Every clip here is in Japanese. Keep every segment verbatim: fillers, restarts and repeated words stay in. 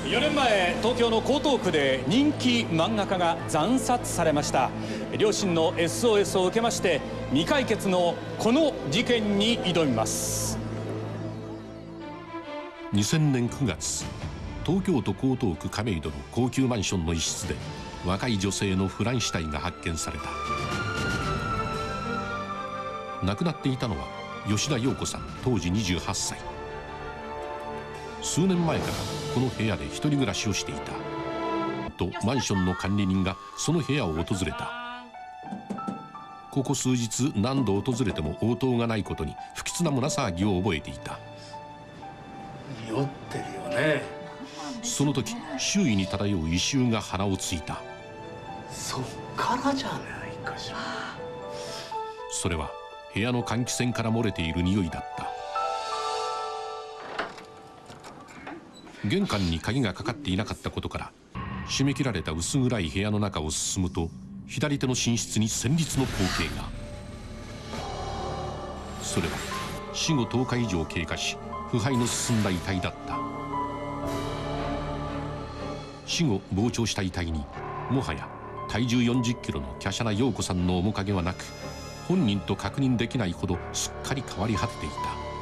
よねんまえ、東京の江東区で人気漫画家が惨殺されました。両親の エスオーエス を受けまして未解決のこの事件に挑みます。 にせんねんくがつ、東京都江東区亀戸の高級マンションの一室で若い女性の腐乱死体が発見された。亡くなっていたのは吉田陽子さん、当時にじゅうはっさい。数年前からこの部屋で一人暮らしをしていたとマンションの管理人がその部屋を訪れた。ここ数日何度訪れても応答がないことに不吉な胸騒ぎを覚えていた。 酔ってるよね。 その時周囲に漂う異臭が鼻をついた。 そっからじゃないかしら。 それは部屋の換気扇から漏れている匂いだった。玄関に鍵がかかっていなかったことから締め切られた薄暗い部屋の中を進むと左手の寝室に戦慄の光景が。それは死後とおか以上経過し腐敗の進んだ遺体だった。死後膨張した遺体にもはや体重よんじゅっキロの華奢な陽子さんの面影はなく、本人と確認できないほどすっかり変わり果てていた。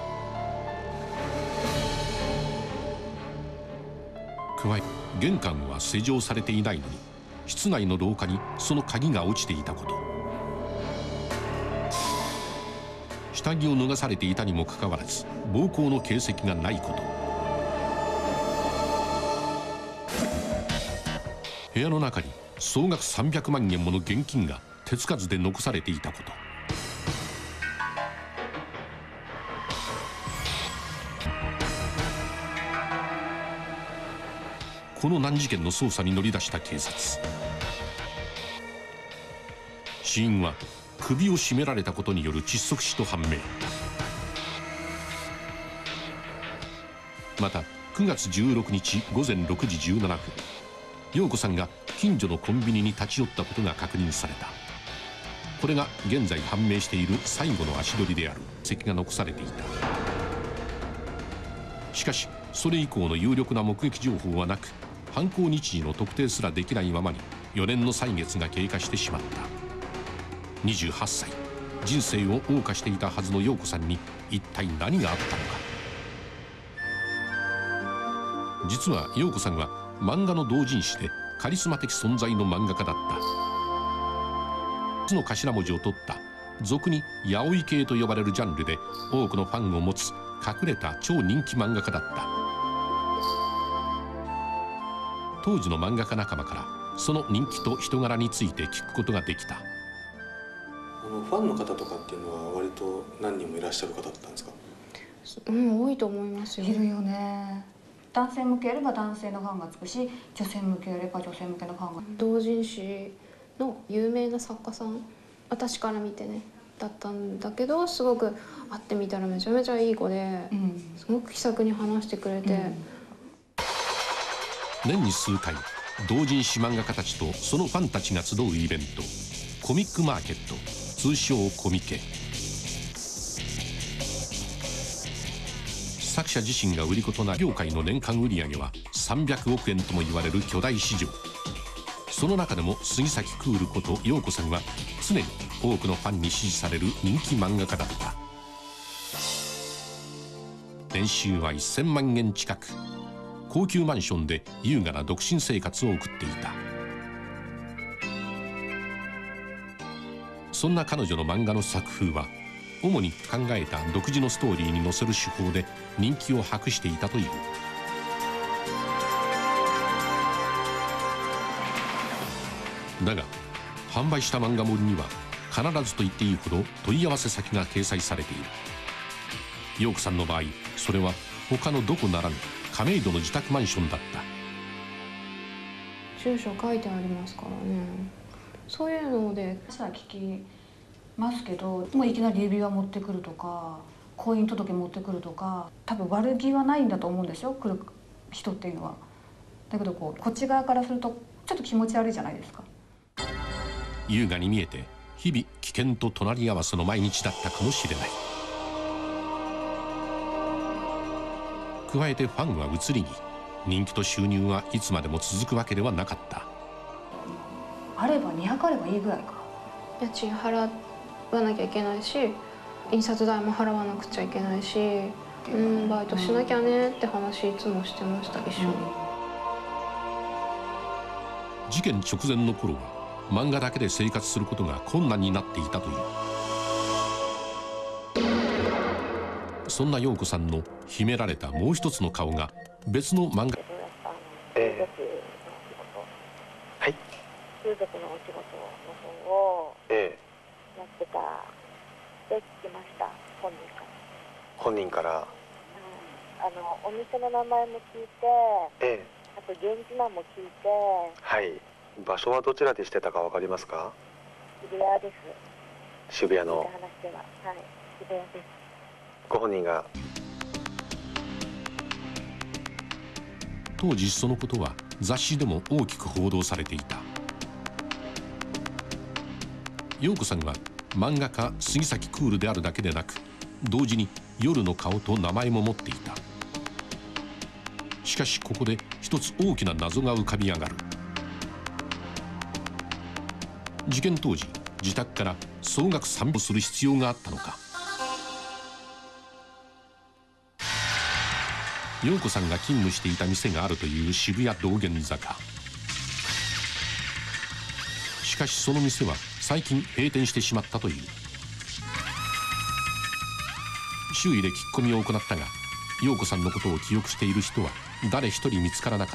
加え玄関は施錠されていないのに室内の廊下にその鍵が落ちていたこと、下着を脱がされていたにもかかわらず暴行の形跡がないこと、部屋の中に総額さんびゃくまんえんもの現金が手つかずで残されていたこと、この難事件の捜査に乗り出した警察。死因は首を絞められたことによる窒息死と判明。またくがつじゅうろくにちごぜんろくじじゅうななふん、陽子さんが近所のコンビニに立ち寄ったことが確認された。これが現在判明している最後の足取りである跡が残されていた。しかしそれ以降の有力な目撃情報はなく、犯行日時の特定すらできないままによねんの歳月が経過してしまった。にじゅうはっさい、人生を謳歌していたはずの陽子さんに一体何があったのか。実は陽子さんは漫画の同人誌でカリスマ的存在の漫画家だった。ふたつの頭文字を取った俗にヤオイ系と呼ばれるジャンルで多くのファンを持つ隠れた超人気漫画家だった。当時の漫画家仲間からその人気と人柄について聞くことができた。 あのファンの方とかっていうのは割と何人もいらっしゃる方だったんですか？ うん、多いと思いますよ。 いるよね。男性向けやれば男性のファンがつくし、女性向けやれば女性向けのファンが。 同人誌の有名な作家さん、私から見てねだったんだけど、すごく会ってみたらめちゃめちゃいい子で、うん、すごく気さくに話してくれて、うん、 年に数回同人誌漫画家たちとそのファンたちが集うイベント、コミックマーケット、通称コミケ。作者自身が売り子となる業界の年間売上はさんびゃくおくえんとも言われる巨大市場。その中でも杉咲クールこと陽子さんは常に多くのファンに支持される人気漫画家だった。年収はせんまんえん近く、高級マンションで優雅な独身生活を送っていた。そんな彼女の漫画の作風は主に考えた独自のストーリーに載せる手法で人気を博していたという。だが販売した漫画盛りには必ずと言っていいほど問い合わせ先が掲載されている。陽子さんの場合、それは他のどこならぬ亀戸の自宅マンションだった。 住所書いてありますからね。そういうのでさあ聞きますけど、もういきなり指輪持ってくるとか婚姻届持ってくるとか、多分悪気はないんだと思うんですよ、来る人っていうのは。だけどこうこっち側からするとちょっと気持ち悪いじゃないですか。 優雅に見えて日々危険と隣り合わせの毎日だったかもしれない。加えてファンは移りに人気と収入はいつまでも続くわけではなかった。 あればにひゃくあればいいぐらいか。 家賃払わなきゃいけないし、印刷代も払わなくちゃいけないし、うん、バイトしなきゃねって話いつもしてました、一緒に。 事件直前の頃は漫画だけで生活することが困難になっていたという。そんな陽子さんの秘められたもう一つの顔が別の漫画。 えー、はい。風俗のお仕事の方をやってたって聞きました、本人から。 本人から。 うん、あのお店の名前も聞いて、 ええ、 あと現地名も聞いて。 はい。場所はどちらでしてたかわかりますか？ 渋谷です。 渋谷の。 話では、はい、渋谷です。 ご本人が。 当時そのことは雑誌でも大きく報道されていた。陽子さんは漫画家杉咲クールであるだけでなく、同時に夜の顔と名前も持っていた。しかしここで一つ大きな謎が浮かび上がる。事件当時、自宅から総額散歩する必要があったのか。陽子さんが勤務していた店があるという渋谷道玄坂。しかしその店は最近閉店してしまったという。周囲で聞き込みを行ったが、陽子さんのことを記憶している人は誰一人見つからなかった。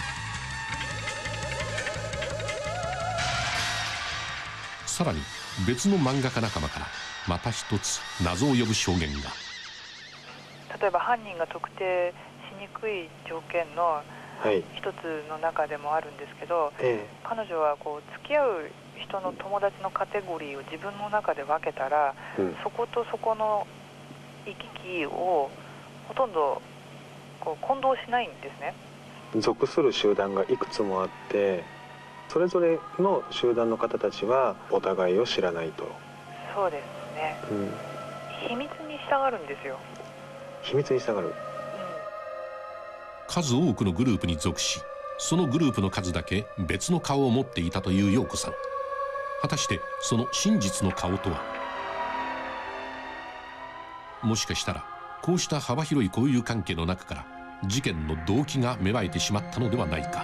さらに別の漫画家仲間からまた一つ謎を呼ぶ証言が。 例えば犯人が特定しにくい条件の一つの中でもあるんですけど、 ええ、 彼女はこう付き合う人の友達のカテゴリーを自分の中で分けたら、うん、そことそこの行き来をほとんどこう混同しないんですね。 属する集団がいくつもあって、それぞれの集団の方たちはお互いを知らないと。 そうですね、うん、秘密に従うんですよ。 秘密に従う、うん、 数多くのグループに属し、そのグループの数だけ別の顔を持っていたという陽子さん。果たしてその真実の顔とは。もしかしたらこうした幅広い交友関係の中から事件の動機が芽生えてしまったのではないか。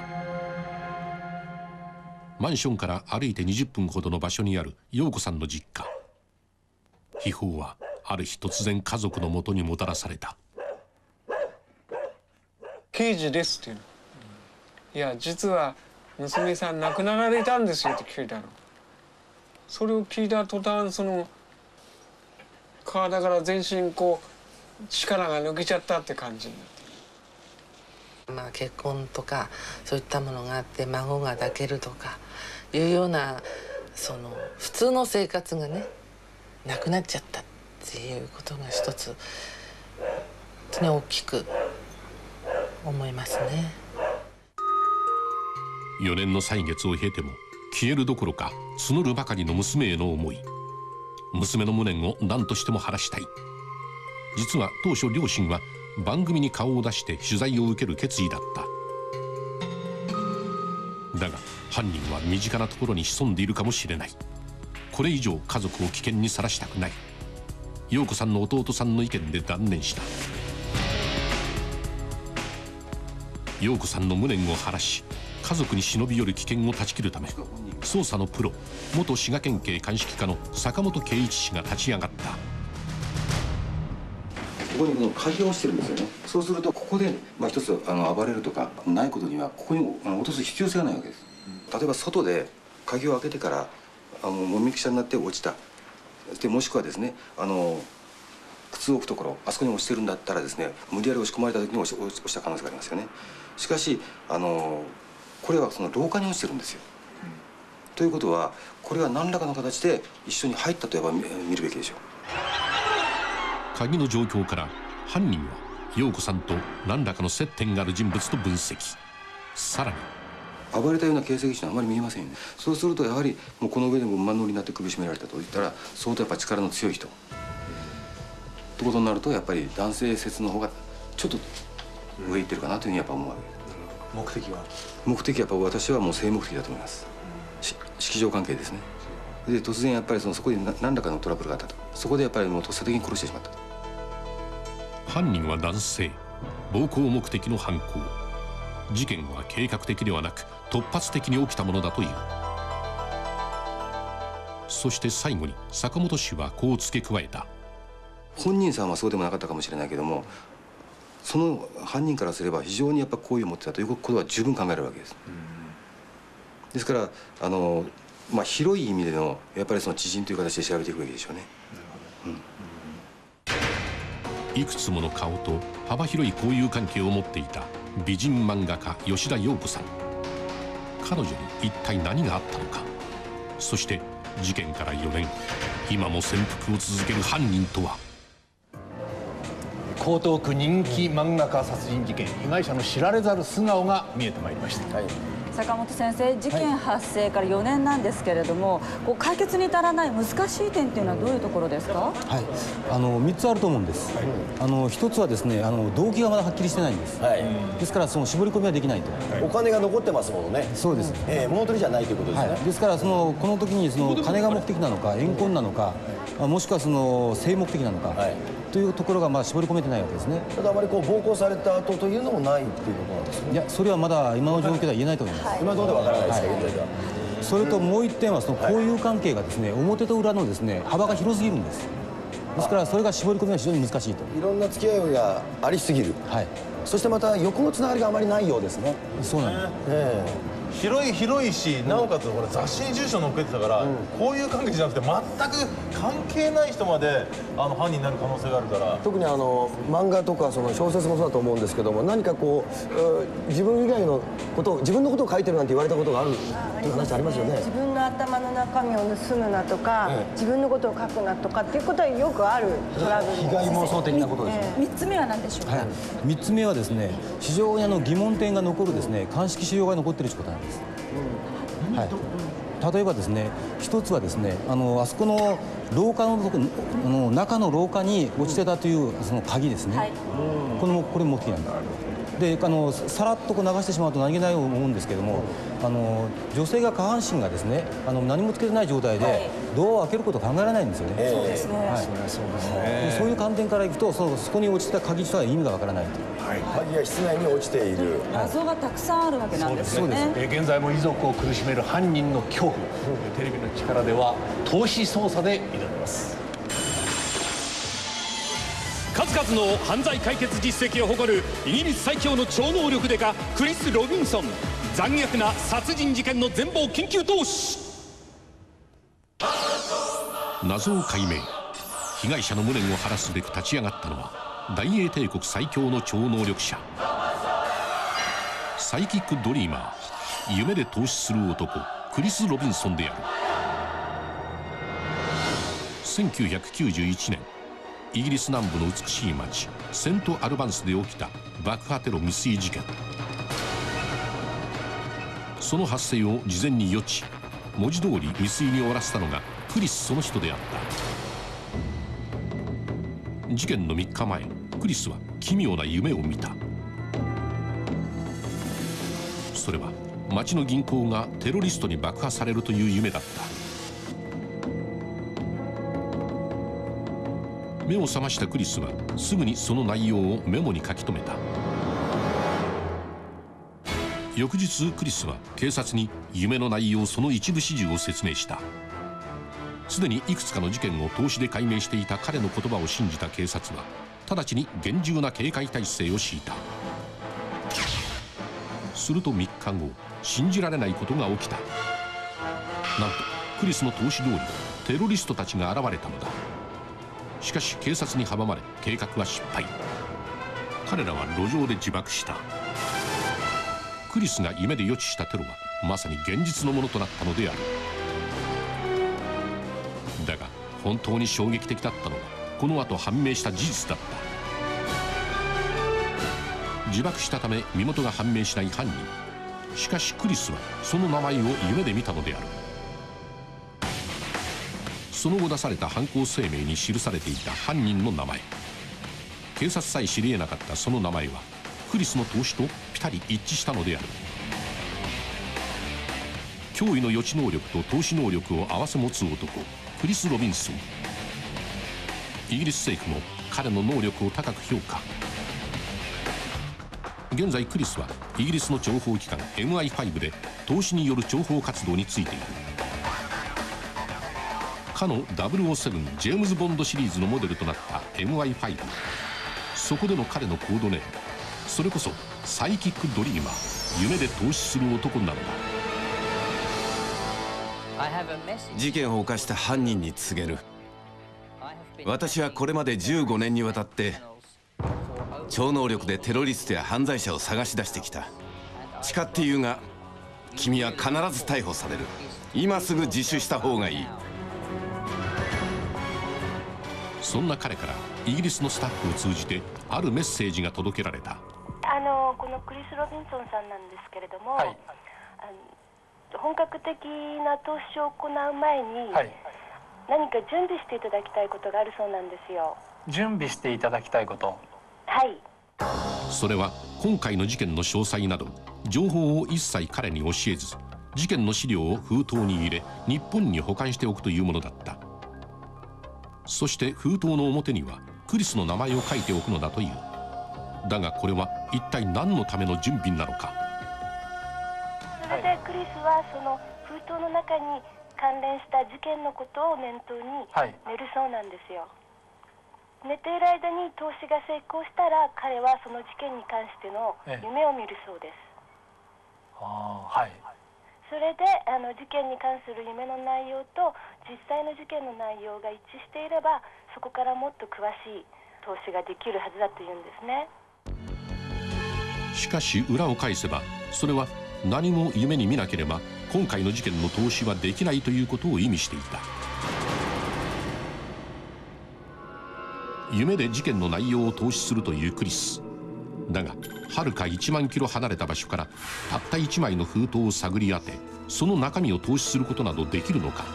マンションから歩いてにじゅっぷんほどの場所にある陽子さんの実家。秘宝はある日突然家族のもとにもたらされた。 刑事ですっていうの。いや実は娘さん亡くなられたんですよって聞いたの。それを聞いた途端、その体から全身こう力が抜けちゃったって感じになって。 まあ結婚とかそういったものがあって孫が抱けるとかいうようなその普通の生活がねなくなっちゃったっていうことが一つ本当に大きく思いますね。 よねんの歳月を経ても消えるどころか募るばかりの娘への思い。娘の無念を何としても晴らしたい。実は当初両親は番組に顔を出して取材を受ける決意だった。だが犯人は身近なところに潜んでいるかもしれない。これ以上家族を危険にさらしたくない。陽子さんの弟さんの意見で断念した。陽子さんの無念を晴らし、家族に忍び寄る危険を断ち切るため、捜査のプロ元滋賀県警鑑識課の坂本圭一氏が立ち上がった。 ここに鍵を落ちてるんですよね。そうするとここで、まあ、一つあの暴れるとかないことにはここに落とす必要性がないわけです。例えば外で鍵を開けてからあのもみくちゃになって落ちた。でもしくはですね、あの靴を置くところあそこに落ちてるんだったらですね、無理やり押し込まれた時に落ち落ちた可能性がありますよね。しかしあのこれはその廊下に落ちてるんですよ。うん、ということはこれは何らかの形で一緒に入ったといえば見るべきでしょう。 鍵の状況から犯人は陽子さんと何らかの接点がある人物と分析。さらに暴れたような形跡はあまり見えませんよね。そうするとやはりもうこの上でも馬乗りになって首絞められたといったら相当やっぱ力の強い人ってことになると、やっぱり男性説の方がちょっと上行ってるかなというふうにやっぱ思うわけです。 目的は目的はやっぱ私はもう性目的だと思います。式場関係ですね。で突然やっぱりそのそこに何らかのトラブルがあったと。そこでやっぱりもうとっさ的に殺してしまったと。 犯人は男性。暴行目的の犯行。事件は計画的ではなく突発的に起きたものだという。そして最後に坂本氏はこう付け加えた。 本人さんはそうでもなかったかもしれないけども、その犯人からすれば非常にやっぱ好意を持ってたということは十分考えられるわけです。ですからあの、まあ、広い意味でのやっぱりその知人という形で調べていくべきでしょうね。 うん、いくつもの顔と幅広い交友関係を持っていた美人漫画家吉田洋子さん。彼女に一体何があったのか。そして事件からよねん、今も潜伏を続ける犯人とは。 江東区人気漫画家殺人事件、被害者の知られざる素顔が見えてまいりました。はい、 坂本先生、事件発生からよねんなんですけれども、こう解決に至らない難しい点っていうのはどういうところですか？ はい、あのみっつあると思うんです。はい、あのひとつはですね、あの動機がまだはっきりしてないんです。はい、ですからその絞り込みはできないと。 はい、お金が残ってますものね。そうです。えー、物取りじゃないということですね。はい、 ですからそのこの時にその金が目的なのか怨恨なのか、はい、もしくはその性目的なのか。はい、というところがまあ絞り込めてないわけですね。 ただあまりこう暴行された後というのもないっていうことなんですね。 いや、それはまだ今の状況では言えないと思います。はい、 今のところではわからないですけど、現在では。 それともう一点はその交友関係がですね、表と裏のですね幅が広すぎるんです。ですからそれが絞り込みは非常に難しいと。 いろんな付き合いがありすぎる。はい。そしてまた横のつながりがあまりないようですね。 そうなんです。ええ。広い広いし、なおかつこれ雑誌に住所載っけてたから、うん、こういう関係じゃなくて全く関係ない人まであの犯人になる可能性があるから。 特にあの漫画とかその小説もそうだと思うんですけども、何かこう自分以外のことを自分のことを書いてるなんて言われたことがあるっていう話ありますよね。 自分の頭の中身を盗むなとか、ええ、自分のことを書くなとかっていうことはよくあるトラブル。 被害妄想的なことですね。 みっつめは何でしょうか？はい、 みっつめはですね、非常にあの疑問点が残るですね鑑識資料が残っているということなんです。はい、例えばですね、一つはですね、あのあそこの廊下のあの中の廊下に落ちてたというその鍵ですね。はい、このこれ目的なんだ。で、あのさらっとこう流してしまうと何気ないと思うんですけども、あの女性が下半身がですね、あの何もつけてない状態でドアを開けることは考えられないんですよね。 そうですね。はい、 そうですね。そういう観点からいくと、そのそこに落ちた鍵とは意味がわからないと。 はい、鍵が室内に落ちている。 謎がたくさんあるわけなんですよね。 え現在も遺族を苦しめる犯人の恐怖、うん、テレビの力では投資捜査で挑みます。 数々の犯罪解決実績を誇るイギリス最強の超能力デカクリス・ロビンソン。残虐な殺人事件の全貌緊急投資。 謎を解明、被害者の無念を晴らすべく立ち上がったのは大英帝国最強の超能力者、サイキックドリーマー、夢で投資する男クリス・ロビンソンである。せんきゅうひゃくきゅうじゅういちねん、イギリス南部の美しい町セント・アルバンスで起きた爆破テロ未遂事件。その発生を事前に予知、文字通り未遂に終わらせたのがクリスその人であった。事件のみっかまえ、クリスは奇妙な夢を見た。それは町の銀行がテロリストに爆破されるという夢だった。目を覚ましたクリスはすぐにその内容をメモに書き留めた。翌日クリスは警察に夢の内容その一部始終を説明した。すでにいくつかの事件を投資で解明していた彼の言葉を信じた警察は直ちに厳重な警戒態勢を敷いた。するとみっかご、信じられないことが起きた。なんとクリスの投資通りテロリストたちが現れたのだ。しかし警察に阻まれ計画は失敗。彼らは路上で自爆した。クリスが夢で予知したテロはまさに現実のものとなったのである。だが本当に衝撃的だったのはこの後判明した事実だった。自爆したため身元が判明しない犯人。しかしクリスはその名前を夢で見たのである。その後出された犯行声明に記されていた犯人の名前、警察さえ知り得なかったその名前はククリスの投資とピタリ一致したのである。驚異の予知能力と投資能力を併せ持つ男、クリス・ロビンソン。イギリス政府も彼の能力を高く評価。現在クリスはイギリスの諜報機関 エムアイファイブ で投資による諜報活動についている。かのダブルオーセブンジェームズ・ボンドシリーズのモデルとなった エムアイファイブ。 そこでの彼のコードネーム、それこそサイキックドリーマー、夢で投資する男なのだ。 事件を犯した犯人に告げる。私はこれまでじゅうごねんにわたって超能力でテロリストや犯罪者を探し出してきた。誓って言うが、君は必ず逮捕される。今すぐ自首した方がいい。 そんな彼からイギリスのスタッフを通じてあるメッセージが届けられた。 あのこのクリス・ロビンソンさんなんですけれども、はい、あの本格的な投資を行う前に、はい、何か準備していただきたいことがあるそうなんですよ。 準備していただきたいこと。 はい。 それは今回の事件の詳細など情報を一切彼に教えず、事件の資料を封筒に入れ日本に保管しておくというものだった。そして封筒の表にはクリスの名前を書いておくのだという。だがこれは一体何のための準備なのか。 それでクリスはその封筒の中に関連した事件のことを念頭に寝るそうなんですよ。はい、寝ている間に投資が成功したら彼はその事件に関しての夢を見るそうです。 ああ、はい。 それであの事件に関する夢の内容と実際の事件の内容が一致していれば、そこからもっと詳しい投資ができるはずだというんですね。 しかし裏を返せば、それは何も夢に見なければ今回の事件の投資はできないということを意味していた。夢で事件の内容を投資するというクリスだが、はるかいちまんキロ離れた場所からたったいちまいの封筒を探り当て、その中身を投資することなどできるのか。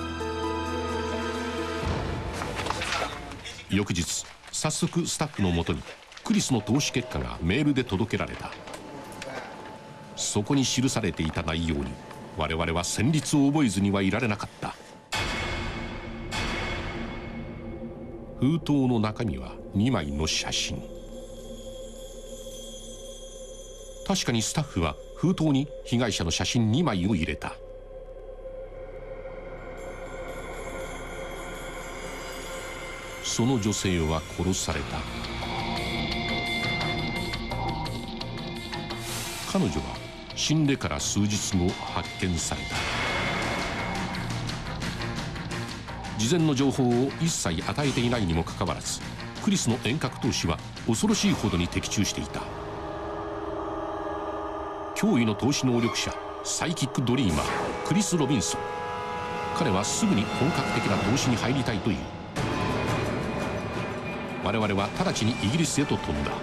翌日、早速スタッフのもとにクリスの投資結果がメールで届けられた。そこに記されていた内容に我々は旋律を覚えずにはいられなかった。封筒の中身はにまいの写真。確かにスタッフは封筒に被害者の写真にまいを入れた。その女性は殺された。彼女は死んでから数日後発見された。事前の情報を一切与えていないにもかかわらず、クリスの遠隔投資は恐ろしいほどに的中していた。驚異の投資能力者、サイキックドリーマークリス・ロビンソン。彼はすぐに本格的な投資に入りたいという。我々は直ちにイギリスへと飛んだ。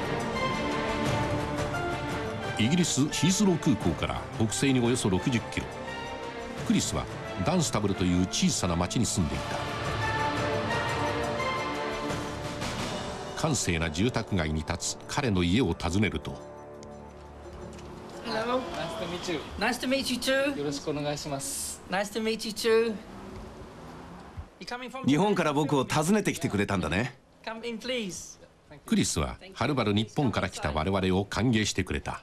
イギリスヒースロー空港から北西におよそろくじゅっキロ。クリスはダンスタブルという小さな町に住んでいた。閑静な住宅街に立つ彼の家を訪ねると、 Hello. Nice to meet you. Nice to meet you too. よろしくお願いします。Nice to meet you too. 日本から僕を訪ねてきてくれたんだね。 Come in, please. クリスははるばる日本から来た我々を歓迎してくれた。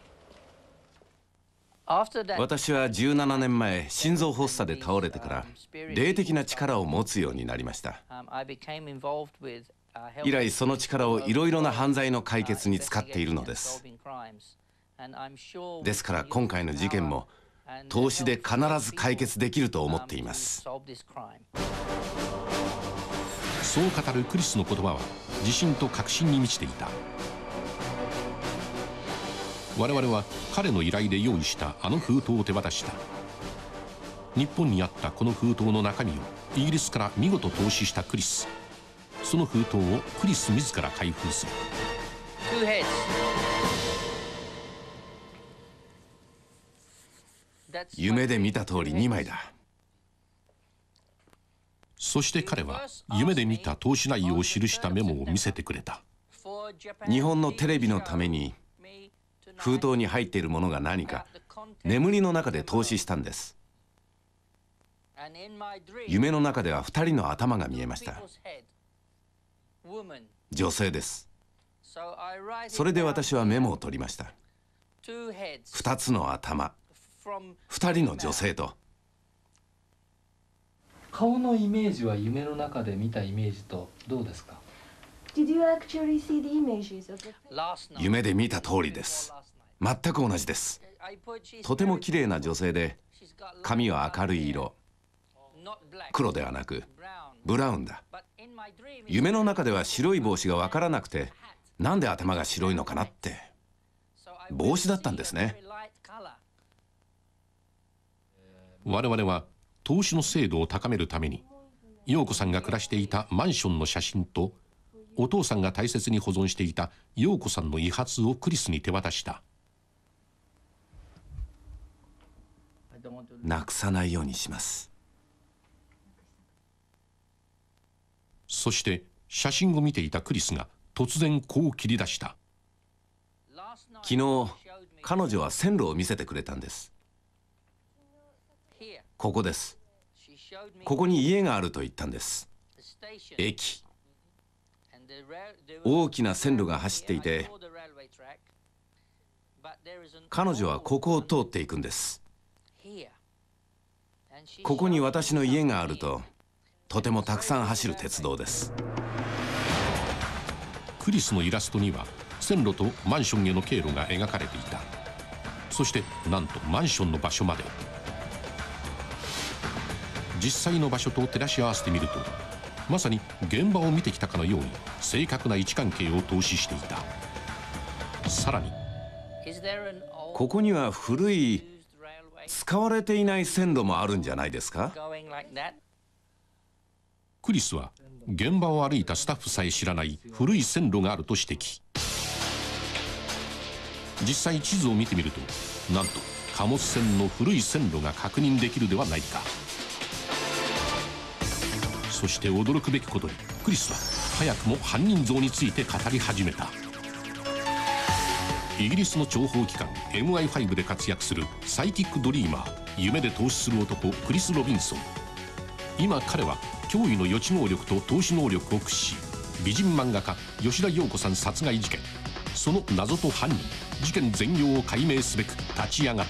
私はじゅうななねんまえ心臓発作で倒れてから霊的な力を持つようになりました。以来その力をいろいろな犯罪の解決に使っているのです。ですから今回の事件も投資で必ず解決できると思っています。 そう語るクリスの言葉は自信と確信に満ちていた。我々は彼の依頼で用意したあの封筒を手渡した。日本にあったこの封筒の中身をイギリスから見事投資したクリス。その封筒をクリス自ら開封する。 夢で見た通りにまいだ。 そして彼は夢で見た投資内容を記したメモを見せてくれた。 日本のテレビのために封筒に入っているものが何か眠りの中で透視したんです。夢の中ではふたりの頭が見えました。女性です。それで私はメモを取りました。ふたつの頭、ふたりの女性と。 顔のイメージは夢の中で見たイメージとどうですか？ 夢で見た通りです。全く同じです。とても綺麗な女性で、髪は明るい色、黒ではなくブラウンだ。夢の中では白い帽子が分からなくて、なんで頭が白いのかなって。帽子だったんですね。 我々は投資の精度を高めるために、陽子さんが暮らしていたマンションの写真とお父さんが大切に保存していた陽子さんの遺髪をクリスに手渡した。 なくさないようにします。 そして写真を見ていたクリスが突然こう切り出した。 昨日彼女は線路を見せてくれたんです。ここです。ここに家があると言ったんです。駅。大きな線路が走っていて、彼女はここを通っていくんです。ここに私の家があると、とてもたくさん走る鉄道です。 クリスのイラストには線路とマンションへの経路が描かれていた。そしてなんとマンションの場所まで。実際の場所と照らし合わせてみると、まさに現場を見てきたかのように正確な位置関係を透視していた。さらにここには古い使われていない線路もあるんじゃないですか？ クリスは現場を歩いたスタッフさえ知らない古い線路があると指摘。実際地図を見てみると、なんと貨物船の古い線路が確認できるではないか。そして驚くべきことに、クリスは早くも犯人像について語り始めた。イギリスの諜報機関 エムアイファイブ で活躍するサイキックドリーマー、夢で投資する男クリス・ロビンソン。今彼は驚異の予知能力と投資能力を駆使し、美人漫画家吉田陽子さん殺害事件、その謎と犯人、事件全容を解明すべく立ち上がった。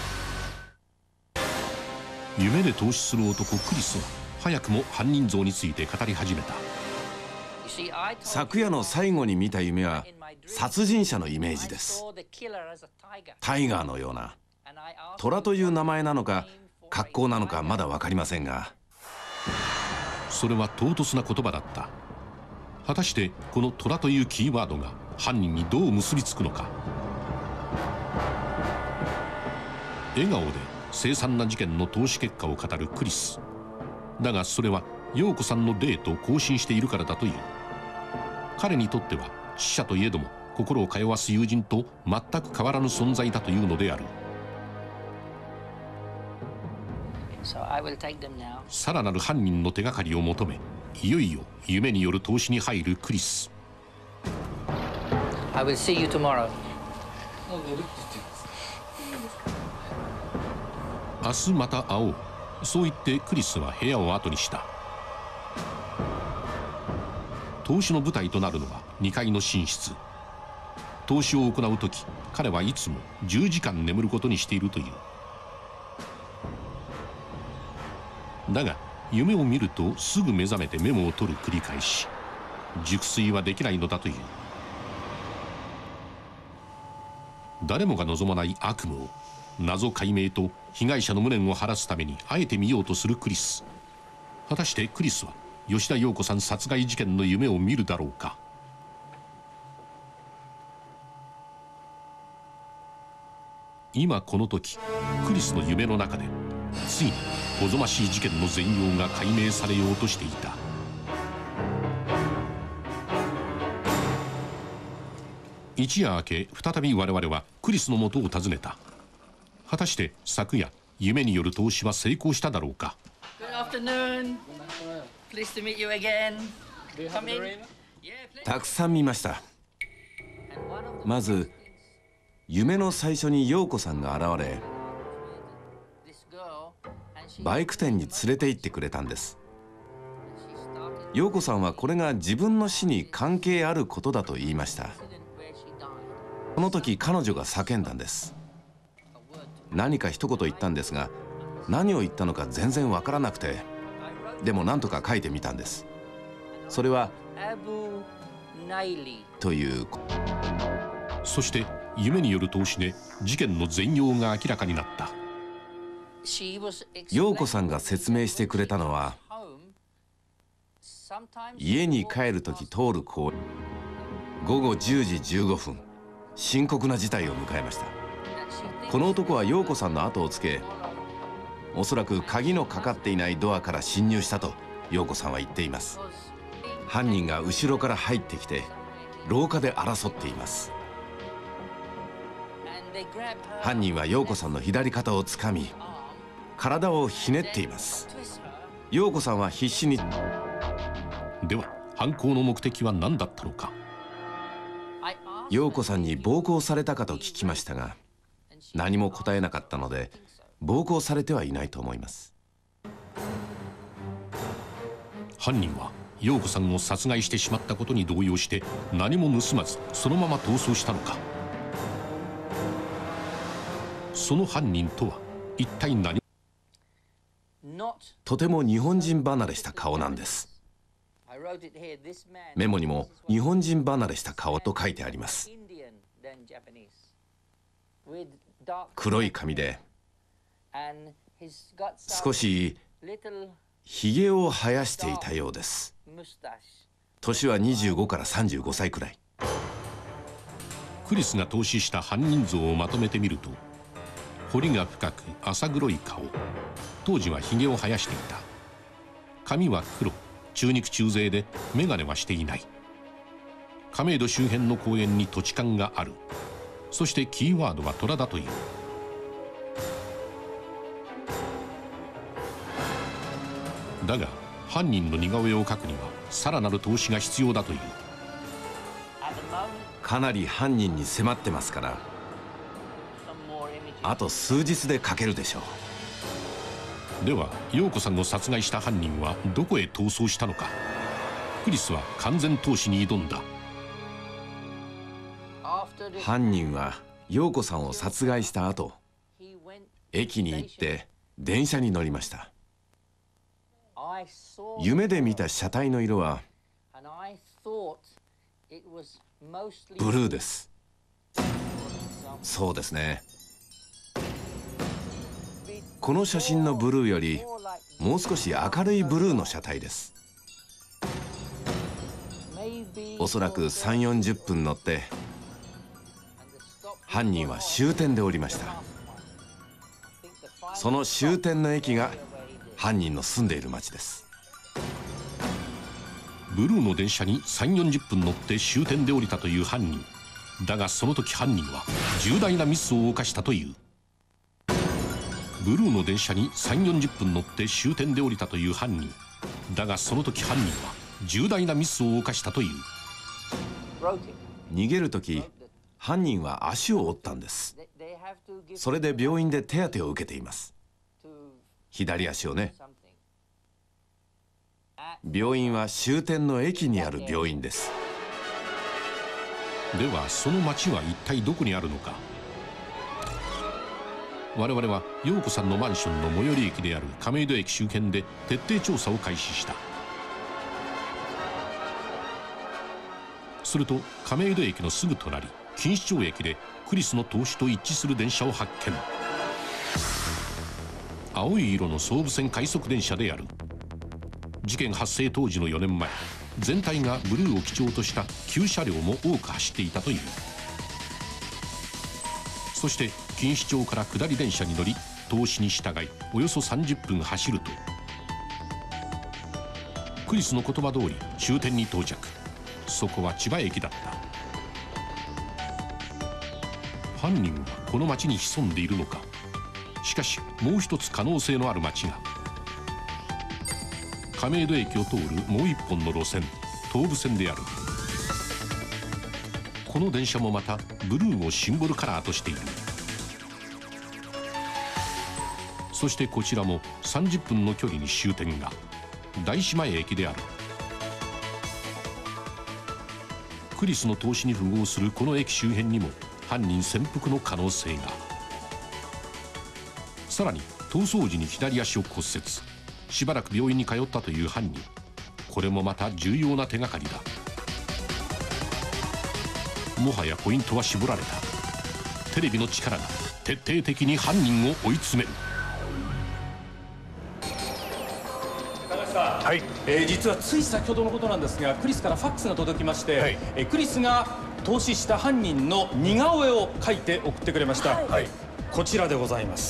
夢で投資する男クリスは早くも犯人像について語り始めた。 昨夜の最後に見た夢は殺人者のイメージです。タイガーのような。虎という名前なのか格好なのかまだ分かりませんが、 それは唐突な言葉だった。果たしてこの虎というキーワードが犯人にどう結びつくのか。笑顔で凄惨な事件の投資結果を語るクリス。だがそれは陽子さんの霊と交信しているからだという。彼にとっては死者といえども心を通わす友人と全く変わらぬ存在だというのである。さらなる犯人の手がかりを求め、いよいよ夢による投資に入るクリス。 I will see you tomorrow. 明日また会おう。そう言ってクリスは部屋を後にした。投資の舞台となるのはにかいの寝室。投資を行う時、彼はいつもじゅうじかん眠ることにしているという。だが夢を見るとすぐ目覚めてメモを取る繰り返し。熟睡はできないのだという。誰もが望まない悪夢を、謎解明と被害者の無念を晴らすためにあえて見ようとするクリス。果たしてクリスは吉田陽子さん殺害事件の夢を見るだろうか。今この時、クリスの夢の中でついにおぞましい事件の全容が解明されようとしていた。一夜明け、再び我々はクリスのもとを訪ねた。果たして昨夜夢による投資は成功しただろうか。 Good afternoon. Pleased to meet you again. Come in. たくさん見ました。まず夢の最初に陽子さんが現れ、バイク店に連れて行ってくれたんです。陽子さんはこれが自分の死に関係あることだと言いました。この時彼女が叫んだんです。何か一言言ったんですが、何を言ったのか全然わからなくて、でも何とか書いてみたんです。それはという。 そして夢による投資で事件の全容が明らかになった。 陽子さんが説明してくれたのは、家に帰る時通る公園、ごごじゅうじじゅうごふん、深刻な事態を迎えました。この男は陽子さんの後をつけ、おそらく鍵のかかっていないドアから侵入したと陽子さんは言っています。犯人が後ろから入ってきて廊下で争っています。犯人は陽子さんの左肩をつかみ、体をひねっています。陽子さんは必死に。 では犯行の目的は何だったのか。 陽子さんに暴行されたかと聞きましたが、何も答えなかったので、暴行されてはいないと思います。 犯人は陽子さんを殺害してしまったことに動揺して何も盗まずそのまま逃走したのか。その犯人とは一体何？ とても日本人離れした顔なんです。メモにも日本人離れした顔と書いてあります。黒い髪で少しひげを生やしていたようです。年はにじゅうごからさんじゅうごさいくらい。 クリスが投資した犯人像をまとめてみると、彫りが深く浅黒い顔、当時はひげを生やしていた。髪は黒、中肉中背で眼鏡はしていない。亀戸周辺の公園に土地勘がある。そしてキーワードは虎だという。だが犯人の似顔絵を描くにはさらなる投資が必要だという。 かなり犯人に迫ってますから、あと数日で描けるでしょう。では陽子さんを殺害した犯人はどこへ逃走したのか。クリスは完全投資に挑んだ。 犯人は陽子さんを殺害した後、駅に行って電車に乗りました。夢で見た車体の色はブルーです。そうですね。この写真のブルーよりもう少し明るいブルーの車体です。おそらくさんじゅうよんじゅっぷん乗って犯人は終点で降りました。その終点の駅が犯人の住んでいる町です。 ブルーの電車にさんじゅうよんじゅっぷん乗って終点で降りたという犯人だが、その時犯人は重大なミスを犯したという。ブルーの電車にさんじゅうよんじゅっぷん乗って終点で降りたという犯人だが、その時犯人は重大なミスを犯したという。 逃げる時犯人は足を折ったんです。それで病院で手当てを受けています。左足をね。病院は終点の駅にある病院です。 ではその町は一体どこにあるのか。我々は陽子さんのマンションの最寄り駅である亀戸駅周辺で徹底調査を開始した。すると亀戸駅のすぐ隣、錦糸町駅でクリスの投資と一致する電車を発見。青い色の総武線快速電車である。事件発生当時のよねんまえ、全体がブルーを基調とした旧車両も多く走っていたという。そして錦糸町から下り電車に乗り、投資に従いおよそさんじゅっぷん走ると、クリスの言葉通り終点に到着。そこは千葉駅だった。犯人はこの町に潜んでいるのか。しかしもう一つ可能性のある町が、亀戸駅を通るもう一本の路線、東武線である。 この電車もまたブルーをシンボルカラーとしている。そしてこちらもさんじゅっぷんの距離に終点が大師前駅である。クリスの投資に符合するこの駅周辺にも犯人潜伏の可能性が。さらに逃走時に左足を骨折、しばらく病院に通ったという犯人、これもまた重要な手がかりだ。もはやポイントは絞られた。テレビの力が徹底的に犯人を追い詰める。 はい、えー、実はつい先ほどのことなんですが、クリスからファックスが届きまして、はい、えー、クリスが投資した犯人の似顔絵を描いて送ってくれました。はい、こちらでございます。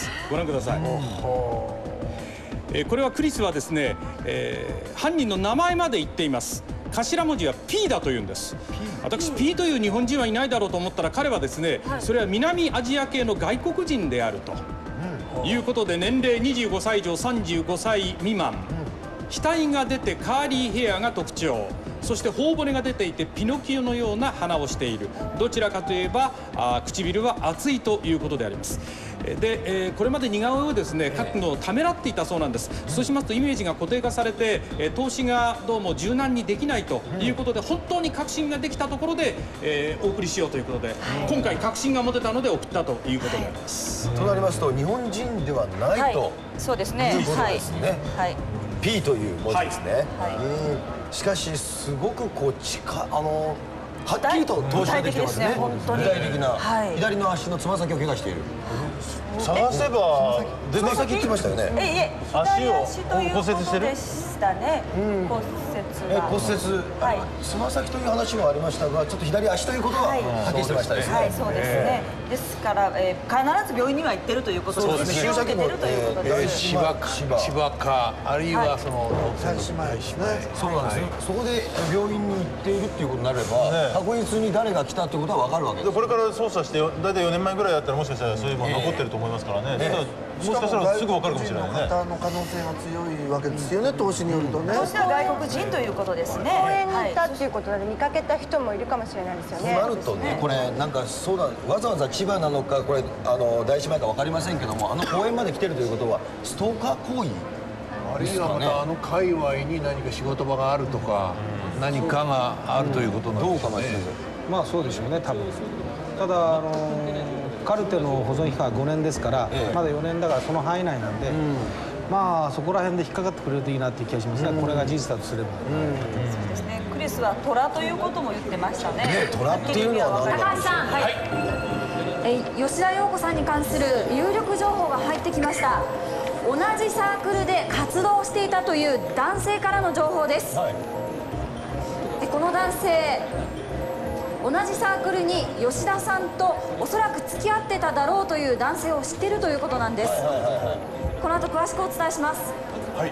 ご覧ください。えー、これはクリスはですね、えー、犯人の名前まで言っています。頭文字は P だというんです。私 P という日本人はいないだろうと思ったら、彼はですね、はい、それは南アジア系の外国人であると、うん、いうことで、年齢にじゅうごさい以上さんじゅうごさい未満、額が出てカーリーヘアが特徴、そして頬骨が出ていてピノキオのような鼻をしている。どちらかといえばあ唇は厚いということであります。で、えー、これまで似顔絵をですね描くのをためらっていたそうなんです。そうしますとイメージが固定化されて、えー、投資がどうも柔軟にできないということで、本当に確信ができたところで、えー、お送りしようということで、今回確信が持てたので送ったということであります。 となりますと日本人ではないと、はい、 そうですね。 いうことですね。 はい。 P という文字ですね。はい。しかしすごくこう近あのはっきりと投資ができてますね。具体的な、はい、左の足のつま先を怪我している。 探せばつま先言ってましたよね。 えいえ、 足を骨折してるでしたね。骨折え骨折、はい、つま先という話もありましたが、ちょっと左足ということははっきりしてましたですね。 はい、そうですね。ですから必ず病院には行ってるということですね。注射器も芝芝かあるいはその大師前ですね。そうなんですね。そこで病院に行っているっていうことになれば、確実に誰が来たってことは分かるわけです。 これから捜査して大体よねんまえぐらいだったらもしかしたらそういうもの残ってると思いますからね。もしかしたらすぐ分かるかもしれないね。 方の可能性が強いわけですよね、投資によるとね。 投資は外国人ということですね。 公園に行ったっていうことで見かけた人もいるかもしれないですよね。 そうなるとね、これなんかそうだ、わざわざ千葉なのか、これあの大師前か分かりませんけども、あの公園まで来てるということはストーカー行為あるいはまたあの界隈に何か仕事場があるとか、何かがあるということなんですね。どうかもしれない。 まあそうでしょうね、多分。ただあのカルテの保存期間はごねんですから、ええ、まだよねんだからその範囲内なんで、うん、まあそこら辺で引っかかってくれるといいなっていう気がしますね、うん、これが事実だとすれば、うん、 そうですね。クリスは虎ということも言ってましたね。 ね、虎っていうのは何高橋さん、はい、え吉田陽子さんに関する有力情報が入ってきました。同じサークルで活動していたという男性からの情報です、はい、この男性同じサークルに吉田さんとおそらく付き合ってただろうという男性を知っているということなんです。この後詳しくお伝えします。はい、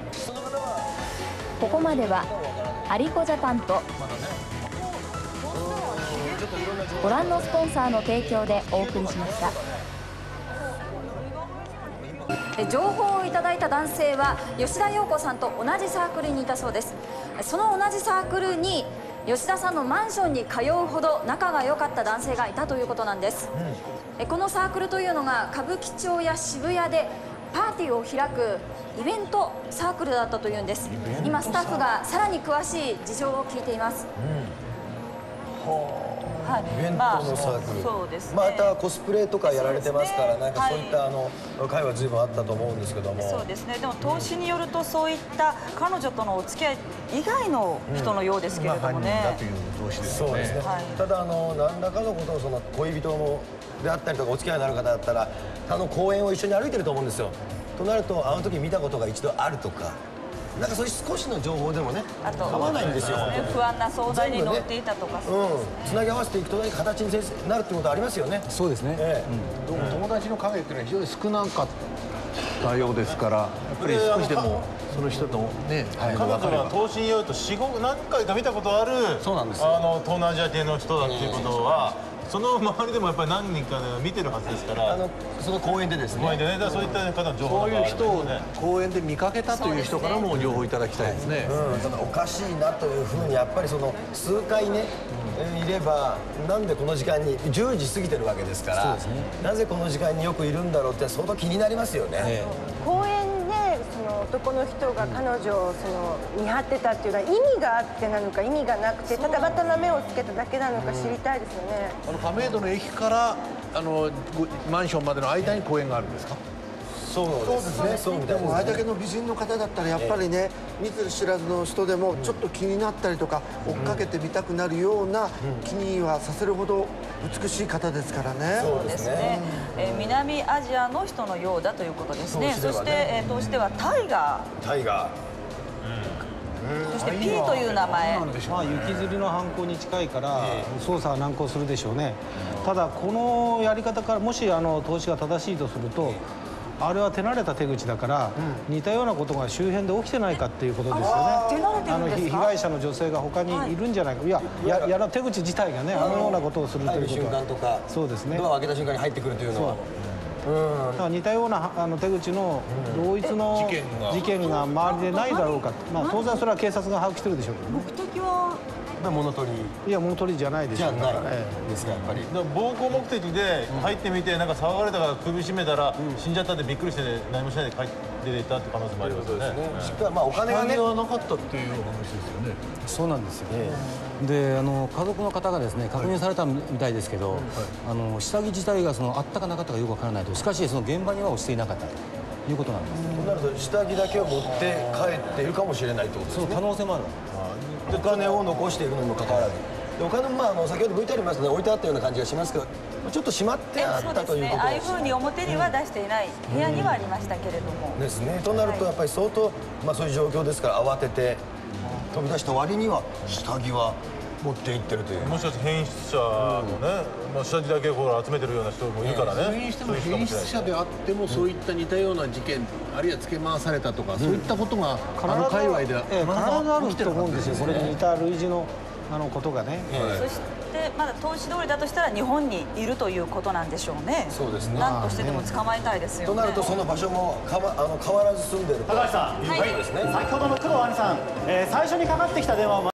ここまではアリコジャパンとご覧のスポンサーの提供でお送りしました。情報をいただいた男性は吉田陽子さんと同じサークルにいたそうです。その同じサークルに吉田さんのマンションに通うほど仲が良かった男性がいたということなんです、うん、このサークルというのが歌舞伎町や渋谷でパーティーを開くイベントサークルだったというんです。今スタッフがさらに詳しい事情を聞いています、 うん、はあ、イベントのサークル、そうですね、またコスプレとかやられてますから、なんかそういったあの会は随分あったと思うんですけども。 そうですね。でも投資によるとそういった彼女とのお付き合い以外の人のようですけれどもね。 そうですね。ただあの何らかのことをその恋人のであったりとかお付き合いのある方だったら、あの公園を一緒に歩いてると思うんですよ。となるとあの時見たことが一度あるとか。なんかそういう少しの情報でもね、構わないんですよ。 不安な相談に乗っていたとか、 うん、つなぎ合わせていくと何か形になるってことありますよね。 そうですね。 ええ、うん、友達の影っていうのは非常に少なかったようですから、やっぱり少しでもその人とね、 彼女は投資によるとよん、何回か見たことある、そうなんですよ。あの東南アジア系の人だっていうことは。その周りでもやっぱり何人か、ね、見てるはずですから、 あのその公園でですね、 公園でね、だそういった方の情報がある、ね、 そういう人を公園で見かけたという人からも情報いただきたいですね。 うん、ただおかしいなというふうにやっぱりその数回ね、 いればなんでこの時間にじゅうじ過ぎてるわけですから、ね、なぜこの時間によくいるんだろうって相当気になりますよね。えー、公園でその男の人が彼女をその見張ってたっていうのは意味があってなのか意味がなくてただバタな目をつけただけなのか知りたいですよね。 あの亀戸の駅からあのマンションまでの間に公園があるんですか？ そうですね。そうみたいですね。 でもあれだけの美人の方だったらやっぱりね、見ず知らずの人でもちょっと気になったりとか追っかけてみたくなるような気にはさせるほど美しい方ですからね。 そうですね。えー、南アジアの人のようだということですね。そして、えー、投資ではタイガー。 タイガー。 そして P という名前。 まあ雪吊りの犯行に近いから捜査は難航するでしょうね。ただこのやり方からもしあの投資が正しいとすると。あれは手慣れた手口だから、うん、似たようなことが周辺で起きてないかっていうことですよね。 手慣れてるんですか？ あの被害者の女性が他にいるんじゃないか、はい、いや、ややら手口自体がね、あのようなことをするということは。 入る瞬間とか、 そうですね。 ドアを開けた瞬間に入ってくるというのは。 うん、だから似たようなあの手口の同一の事件が周りでないだろうかと、まあ、当然それは警察が把握してるでしょうけど、ね、 目的は物取り。 いや物取りじゃないでしょう。 じゃないですかやっぱり。 暴行目的で入ってみてなんか騒がれたから首絞めたら死んじゃったってびっくりして何もしないで帰って出ていったって可能性もありますよね。 しっかりまあお金がねはなかったっていう話ですよね。 そうなんですよ。であの家族の方がですね確認されたみたいですけど、あの下着自体がそのあったかなかったかよくわからないと、しかしその現場には落ちていなかったということなんです。 となると下着だけを持って帰っているかもしれないってことですね。 そう可能性もある。 お金を残しているのにもかかわらず、お金もまああの先ほど ブイティーアール にもありましたね、置いてあったような感じがしますけど、ちょっとしまってあったということですね。 ああいうふうに表には出していない部屋にはありましたけれども。 ですね。となるとやっぱり相当まあそういう状況ですから慌てて飛び出した割には下着は持って行ってるという。 もしかして変質者のね、まあ下着だけこう集めてるような人もいるからね。 それにしても変質者であってもそういった似たような事件、あるいは付け回されたとか、そういったことがあの界隈では必ずあると思うんですよ。これに似た類似のあのことがね。 そしてまだ投資通りだとしたら日本にいるということなんでしょうね。 そうですね。 何としてでも捕まえたいですよね。 となるとその場所もかまあの変わらず住んでると。 高橋さん、はい、先ほどの工藤兄さん、えー、最初にかかってきた電話を